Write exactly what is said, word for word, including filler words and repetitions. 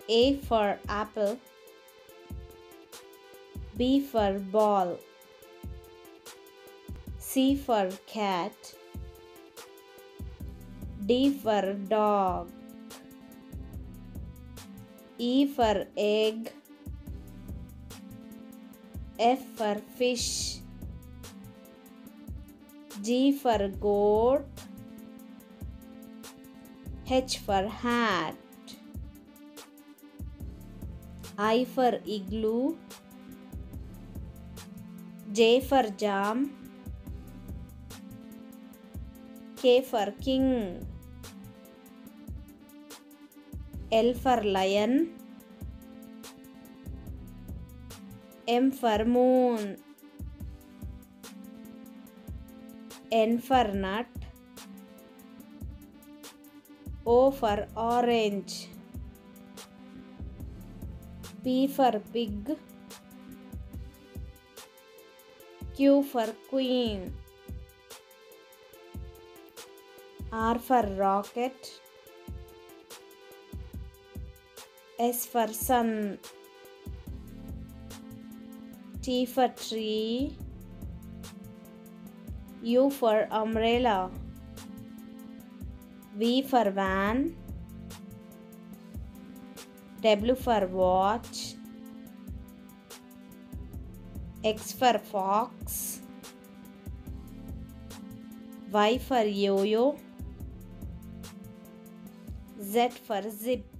A for apple. B for ball. C for cat. D for dog. E for egg. F for fish. G for goat. H for hat. I for igloo. J for jam. K for king. L for lion. M for moon. N for nut. O for orange. P for pig. Q for queen. R for rocket. S for sun. T for tree. U for umbrella. V for van. W for watch. X for fox. Y for yo-yo. Z for zip.